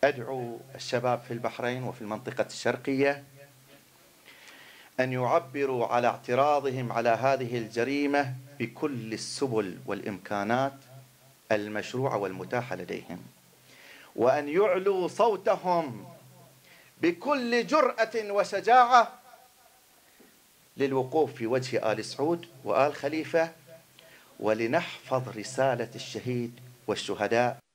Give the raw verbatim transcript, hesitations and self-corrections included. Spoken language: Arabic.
أدعو الشباب في البحرين وفي المنطقة الشرقية أن يعبروا على اعتراضهم على هذه الجريمة بكل السبل والإمكانات المشروعة والمتاحة لديهم، وأن يعلوا صوتهم بكل جرأة وشجاعة للوقوف في وجه آل سعود وآل خليفة، ولنحفظ رسالة الشهيد والشهداء.